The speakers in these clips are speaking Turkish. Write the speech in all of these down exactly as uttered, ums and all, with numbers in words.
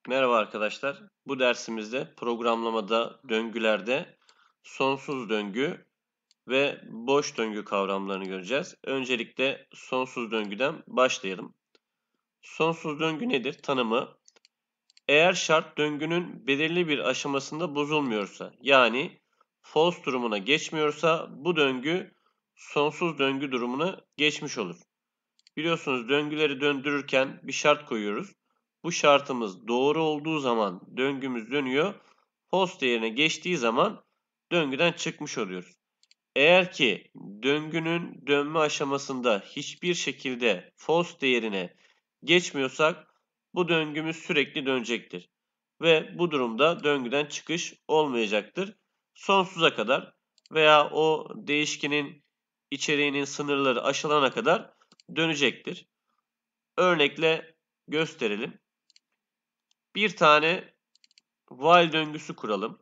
Merhaba arkadaşlar. Bu dersimizde programlamada, döngülerde sonsuz döngü ve boş döngü kavramlarını göreceğiz. Öncelikle sonsuz döngüden başlayalım. Sonsuz döngü nedir? Tanımı: eğer şart döngünün belirli bir aşamasında bozulmuyorsa, yani false durumuna geçmiyorsa bu döngü sonsuz döngü durumuna geçmiş olur. Biliyorsunuz döngüleri döndürürken bir şart koyuyoruz. Bu şartımız doğru olduğu zaman döngümüz dönüyor. False değerine geçtiği zaman döngüden çıkmış oluyoruz. Eğer ki döngünün dönme aşamasında hiçbir şekilde false değerine geçmiyorsak bu döngümüz sürekli dönecektir. Ve bu durumda döngüden çıkış olmayacaktır. Sonsuza kadar veya o değişkenin içeriğinin sınırları aşılana kadar dönecektir. Örnekle gösterelim. Bir tane while döngüsü kuralım.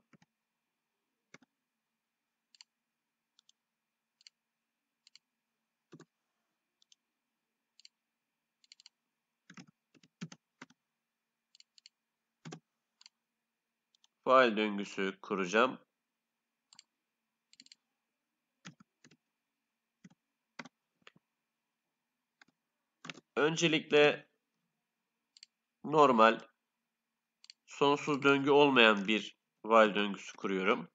While döngüsü kuracağım. Öncelikle normal, sonsuz döngü olmayan bir while döngüsü kuruyorum.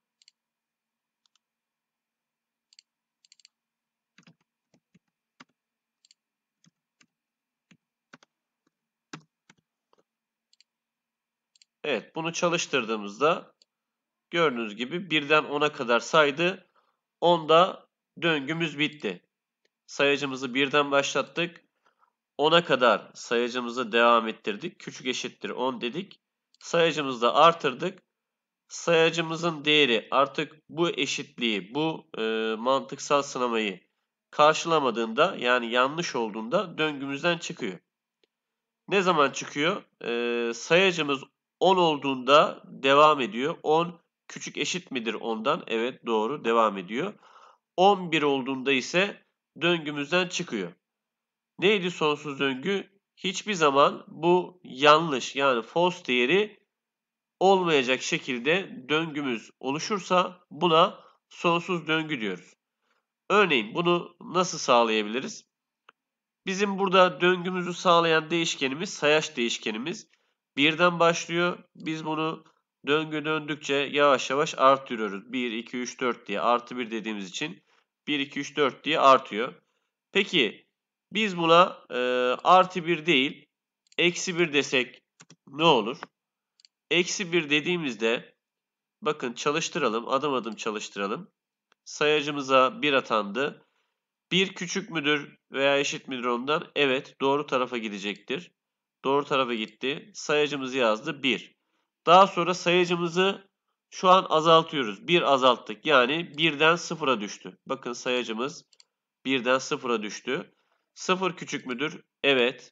Evet, bunu çalıştırdığımızda gördüğünüz gibi birden ona kadar saydı. onda döngümüz bitti. Sayacımızı birden başlattık. ona kadar sayacımızı devam ettirdik. Küçük eşittir on dedik. Sayacımızı da artırdık. Sayacımızın değeri artık bu eşitliği, bu e, mantıksal sınamayı karşılamadığında, yani yanlış olduğunda döngümüzden çıkıyor. Ne zaman çıkıyor? E, sayacımız on olduğunda devam ediyor. on küçük eşit midir ondan? Evet, doğru, devam ediyor. on bir olduğunda ise döngümüzden çıkıyor. Neydi sonsuz döngü? Hiçbir zaman bu yanlış, yani false değeri olmayacak şekilde döngümüz oluşursa buna sonsuz döngü diyoruz. Örneğin bunu nasıl sağlayabiliriz? Bizim burada döngümüzü sağlayan değişkenimiz sayaç değişkenimiz. Birden başlıyor. Biz bunu döngü döndükçe yavaş yavaş artırıyoruz. bir, iki, üç, dört diye artı bir dediğimiz için bir, iki, üç, dört diye artıyor. Peki biz buna e, artı bir değil eksi bir desek ne olur? Eksi bir dediğimizde bakın çalıştıralım, adım adım çalıştıralım. Sayacımıza bir atandı. bir küçük müdür veya eşit midir ondan? Evet, doğru tarafa gidecektir. Doğru tarafa gitti. Sayacımızı yazdı bir. Daha sonra sayacımızı şu an azaltıyoruz. bir azalttık. Yani birden sıfıra düştü. Bakın sayacımız birden sıfıra düştü. sıfır küçük müdür? Evet.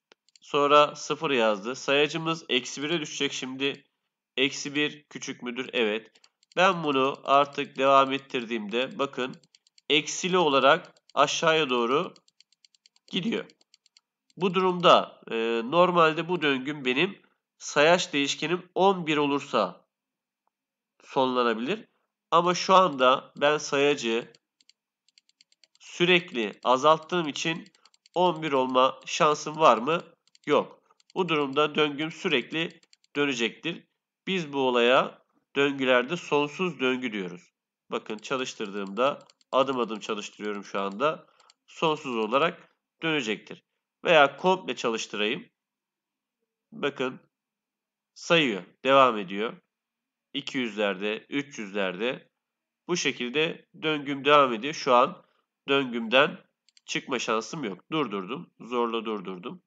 Sonra sıfır yazdı. Sayacımız eksi bire düşecek şimdi. Eksi bir küçük müdür? Evet. Ben bunu artık devam ettirdiğimde bakın eksili olarak aşağıya doğru gidiyor. Bu durumda e, normalde bu döngüm benim sayaç değişkenim on bir olursa sonlanabilir. Ama şu anda ben sayacı sürekli azalttığım için on bir olma şansım var mı? Yok. Bu durumda döngüm sürekli dönecektir. Biz bu olaya döngülerde sonsuz döngü diyoruz. Bakın çalıştırdığımda adım adım çalıştırıyorum şu anda. Sonsuz olarak dönecektir. Veya komple çalıştırayım. Bakın sayıyor. Devam ediyor. iki yüzlerde, üç yüzlerde bu şekilde döngüm devam ediyor. Şu an döngümden çıkma şansım yok. Durdurdum. Zorla durdurdum.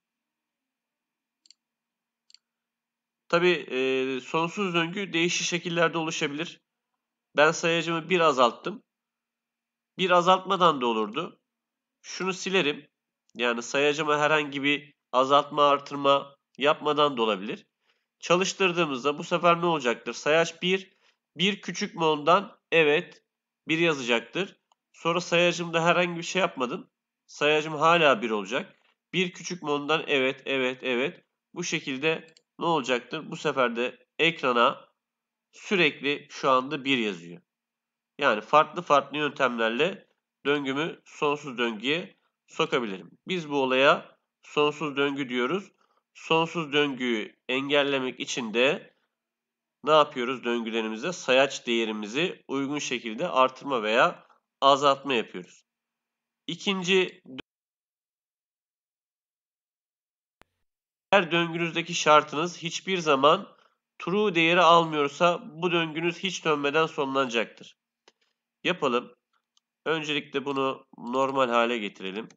Tabii e, sonsuz döngü değişik şekillerde oluşabilir. Ben sayacımı bir azalttım. Bir azaltmadan da olurdu. Şunu silerim. Yani sayacıma herhangi bir azaltma artırma yapmadan da olabilir. Çalıştırdığımızda bu sefer ne olacaktır? Sayaç bir. bir küçük mü ondan? Evet. bir yazacaktır. Sonra sayacımda herhangi bir şey yapmadım. Sayacım hala bir olacak. bir küçük mü ondan? Evet, evet, evet. Bu şekilde ne olacaktır? Bu sefer de ekrana sürekli şu anda bir yazıyor. Yani farklı farklı yöntemlerle döngümü sonsuz döngüye sokabilirim. Biz bu olaya sonsuz döngü diyoruz. Sonsuz döngüyü engellemek için de ne yapıyoruz döngülerimizde? Sayaç değerimizi uygun şekilde artırma veya azaltma yapıyoruz. İkinci, eğer döngünüzdeki şartınız hiçbir zaman true değeri almıyorsa bu döngünüz hiç dönmeden sonlanacaktır. Yapalım. Öncelikle bunu normal hale getirelim.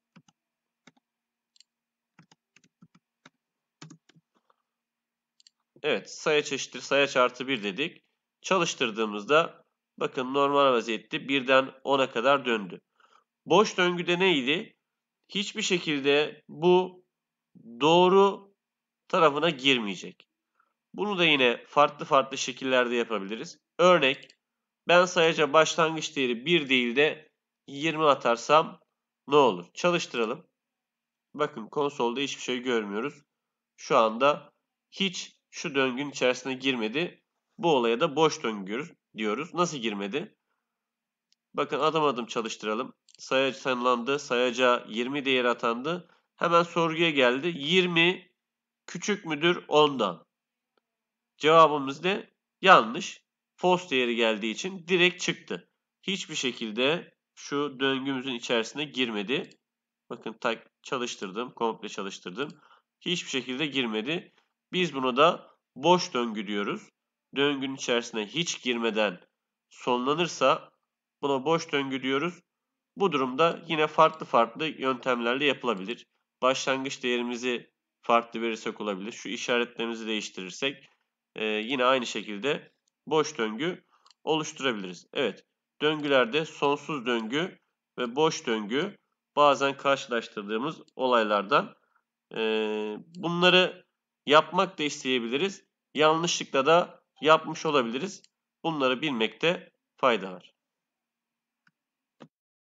Evet, sayaç eşittir sayaç artı bir dedik. Çalıştırdığımızda bakın normal vaziyette birden ona kadar döndü. Boş döngüde neydi? Hiçbir şekilde bu doğru tarafına girmeyecek. Bunu da yine farklı farklı şekillerde yapabiliriz. Örnek, ben sayaca başlangıç değeri bir değil de yirmi atarsam ne olur? Çalıştıralım. Bakın konsolda hiçbir şey görmüyoruz. Şu anda hiç şu döngünün içerisine girmedi. Bu olaya da boş döngü diyoruz. Nasıl girmedi? Bakın adım adım çalıştıralım. Sayaç tanımlandı. Sayaca yirmi değeri atandı. Hemen sorguya geldi. yirmi küçük müdür ondan? Cevabımız ne? Yanlış. False değeri geldiği için direkt çıktı. Hiçbir şekilde şu döngümüzün içerisine girmedi. Bakın tak çalıştırdım. Komple çalıştırdım. Hiçbir şekilde girmedi. Biz bunu da boş döngü diyoruz. Döngünün içerisine hiç girmeden sonlanırsa buna boş döngü diyoruz. Bu durumda yine farklı farklı yöntemlerle yapılabilir. Başlangıç değerimizi farklı verirsek olabilir. Şu işaretlerimizi değiştirirsek e, yine aynı şekilde boş döngü oluşturabiliriz. Evet, döngülerde sonsuz döngü ve boş döngü bazen karşılaştırdığımız olaylardan. E, bunları yapmak da isteyebiliriz. Yanlışlıkla da yapmış olabiliriz. Bunları bilmekte fayda var.